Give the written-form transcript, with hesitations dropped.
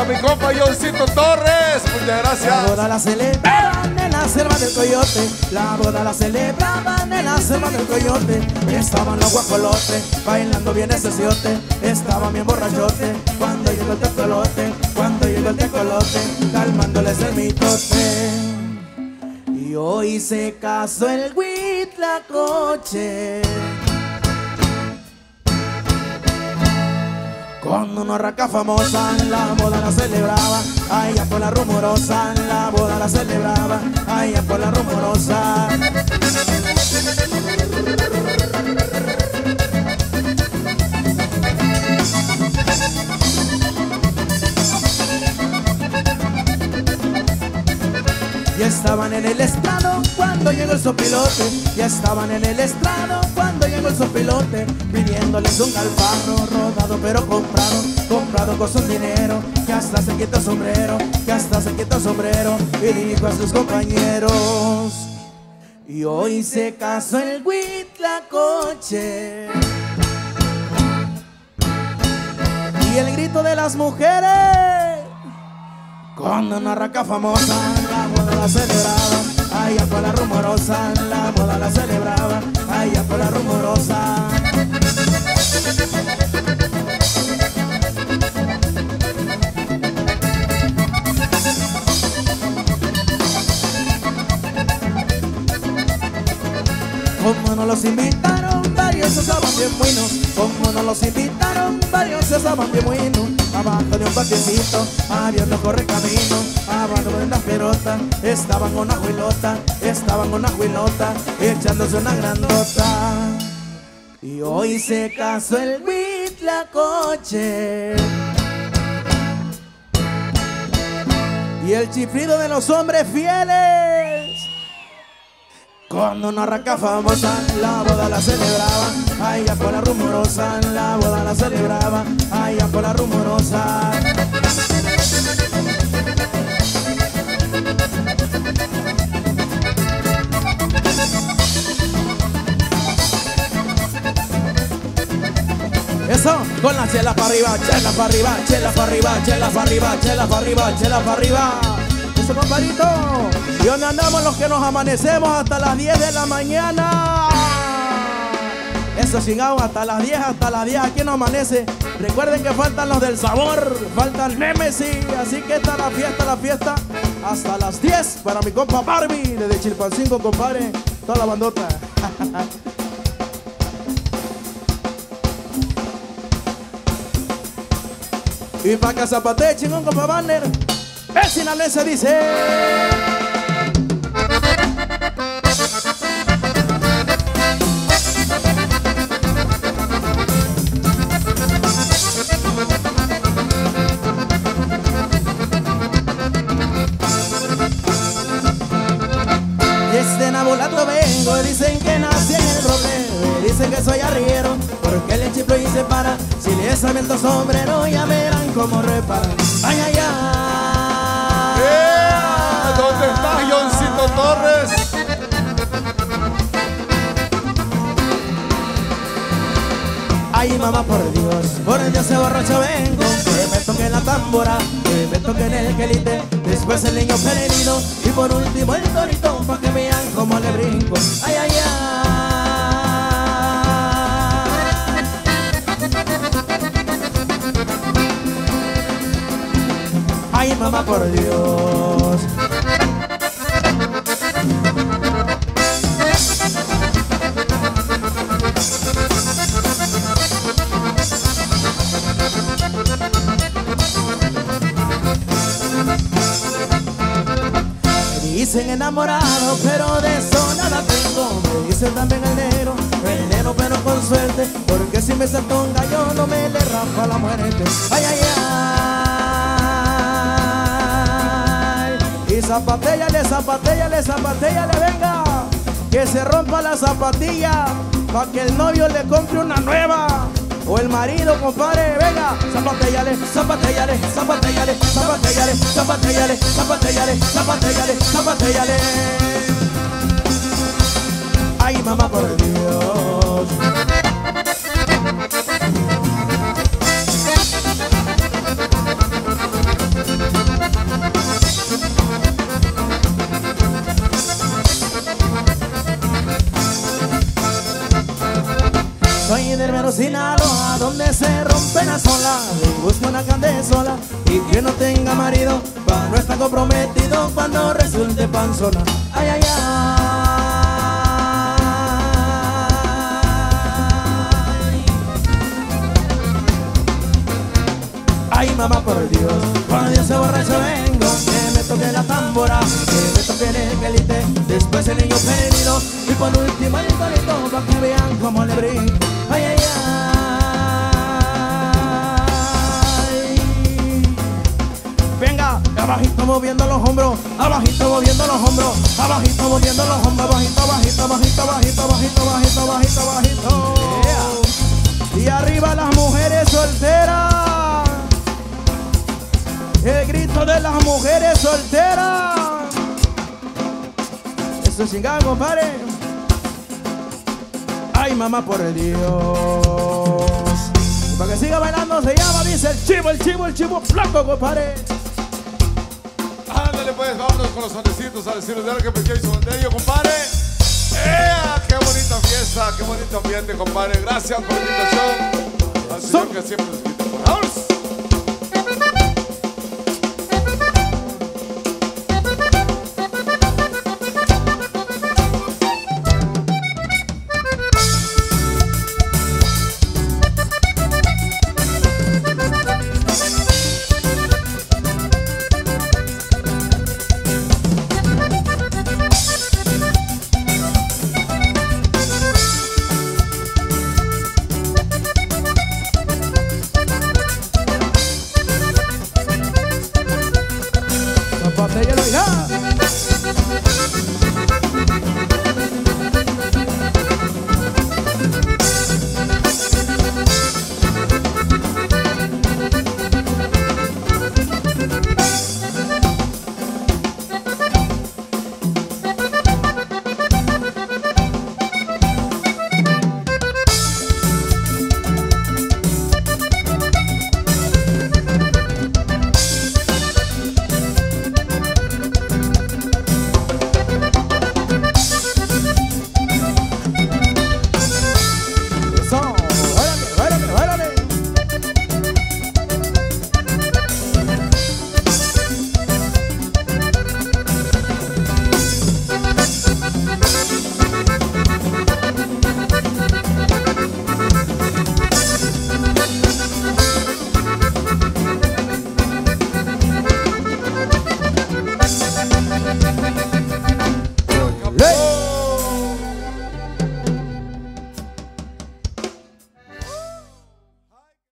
mi compa Johncito Torres. Muchas gracias. La boda la celebraban en la selva del Coyote. La boda la celebraban en la selva del Coyote. Estaban los guajolotes bailando bien ese siote. Estaban bien borrachote cuando llegó el tecolote. Cuando llegó el tecolote, calmándoles el mitote. Y hoy se casó el Huitlacoche con una raca famosa. La boda la celebraba allá por la Rumorosa. La boda la celebraba allá por la Rumorosa. Ya estaban en el estrado cuando llegó el sopilote. Ya estaban en el estrado cuando llegó el sopilote, pidiéndoles un alfarro rodado pero comprado, comprado con su dinero, que hasta se quita el sombrero, que hasta se quita el sombrero. Y dijo a sus compañeros: y hoy se casó el Huitlacoche. Y el grito de las mujeres con una raca famosa. La boda la celebraba allá por la Rumorosa. La boda la celebraba allá por la Rumorosa. Como no los invitaron, varios se asaban bien buenos. Como no los invitaron, varios se asaban bien buenos. Abajo de un patiecito, abriendo correcamino, abajo de una perota, estaban una huilota, echándose una grandota. Y hoy se casó el Huitlacoche. Y el chiflido de los hombres fieles con una raca famosa. La boda la celebraba allá por la Rumorosa. La boda la celebraba allá por la Rumorosa. Eso, con la chela para arriba, chela para arriba, chela para arriba, chela para arriba, chela para arriba, chela para arriba. Eso, compadrito. ¿Y dónde andamos los que nos amanecemos hasta las 10 de la mañana? Eso, chingado, hasta las 10, aquí nos amanece. Recuerden que faltan los del sabor, faltan Nemesis. Así que está la fiesta, hasta las 10 para mi compa Barbie, desde Chilpancingo, compadre. Toda la bandota. Y pa' que zapatee, chingón, compa Banner. El sinaloense dice: desde Nabolato vengo, dicen que nací en el Roble, dicen que soy arriero, porque le chiflo y se para. Si les aviento sombrero, ya verán cómo reparan. Ay, ay, ay. ¿Dónde está Johncito Torres? Ay, mamá, por Dios ese borracho vengo, que me toque la tambora, que me toque en el quelite, después el niño peregrino y por último el torito, pa' que vean cómo le brinco. Ay, ay, ay. Ay, mamá, por Dios. Me dicen enamorado, pero de eso nada tengo. Me dicen también el negro pero con suerte, porque si me saltó un gallo no me le rampa la muerte. Ay, ay, ay. Y zapatéllale, venga, que se rompa la zapatilla, pa' que el novio le compre una nueva. O el marido, compadre, venga, zapatéllale. Ay, mamá, por Dios. del mero Sinaloa, donde se rompen las olas. Busco una candezola y que no tenga marido, para no estar comprometido cuando resulte panzona. Ay, ay, ay. Ay, mamá, por Dios, cuando Dios se borracho vengo, que me toque la tambora, que me toque el quelite, después el niño perdido, y por último el torito, para que vean cómo le brinco. Ay, ay, ay. Venga, abajito moviendo los hombros, abajito moviendo los hombros, abajito moviendo los hombros, bajito, bajito, bajito, bajito, bajito, bajito, bajito, bajito. Yeah. Y arriba las mujeres solteras. El grito de las mujeres solteras. Eso es chingado, compadre. Ay, mamá, por Dios. Y para que siga bailando se llama, dice el chivo flaco, compadre. Ándale pues, vámonos con los sonecitos a decirles de que pequeño y sonderio, compadre. ¡Ea! ¡Qué bonita fiesta! ¡Qué bonito ambiente, compadre! Gracias por la invitación. Al señor que siempre nos quita. ¡Vamos!